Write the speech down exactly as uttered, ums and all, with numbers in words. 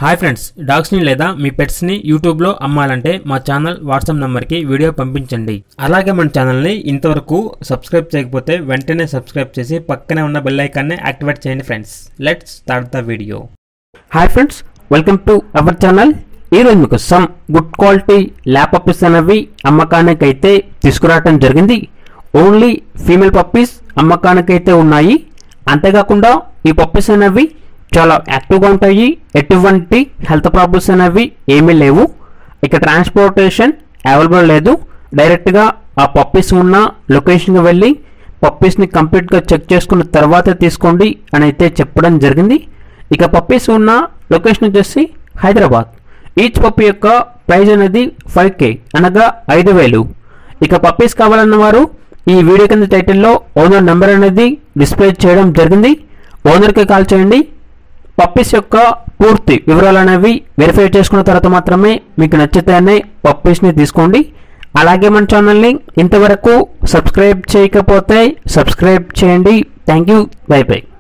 Hi friends, డాగ్స్ని లేదా మీ పెట్స్ని యూట్యూబ్లో అమ్మాలంటే మా ఛానల్ వాట్సాప్ నెంబర్కి వీడియో పంపించండి. అలాగే మన ఛానల్ని ఇంతవరకు సబ్స్క్రైబ్ చేయకపోతే వెంటనే సబ్స్క్రైబ్ చేసి పక్కనే ఉన్న బెల్ ఐకాన్ని యాక్టివేట్ చేయండి friends. Let's start the video. Hi friends, welcome to our channel. ఈరోజు మీకు some good quality lab puppies అనేవి అమ్మకానికి అయితే తీసుకురావడం జరిగింది. ఓన్లీ ఫీమేల్ పప్పీస్ అమ్మకానికి అయితే ఉన్నాయి. అంతేకాకుండా ఈ పప్పీస్ అనేవి చాలా యాక్టివ్గా ఉంటాయి. ఎటువంటి హెల్త్ ప్రాబ్లమ్స్ అనేవి ఏమీ లేవు. ఇక ట్రాన్స్పోర్టేషన్ అవైలబుల్ లేదు. డైరెక్ట్గా ఆ పప్పీస్ ఉన్న లొకేషన్కి వెళ్ళి పప్పీస్ని కంప్లీట్గా చెక్ చేసుకున్న తర్వాత తీసుకోండి అని అయితే చెప్పడం జరిగింది. ఇక పప్పీస్ ఉన్న లొకేషన్ వచ్చేసి హైదరాబాద్. ఈచ్ పప్పీ యొక్క ప్రైస్ అనేది ఫైవ్ కే అనగా ఐదు వేలు. ఇక పప్పీస్ కావాలన్న వారు ఈ వీడియో కింద టైటిల్లో ఓనర్ నెంబర్ అనేది డిస్ప్లే చేయడం జరిగింది. ఓనర్కి కాల్ చేయండి. పప్పీస్ యొక్క పూర్తి వివరాలు అనేవి వెరిఫై చేసుకున్న తర్వాత మాత్రమే మీకు నచ్చితేనే పప్పీస్ని తీసుకోండి. అలాగే మన ఛానల్ని ఇంతవరకు సబ్స్క్రైబ్ చేయకపోతే సబ్స్క్రైబ్ చేయండి. Thank you. Bye by.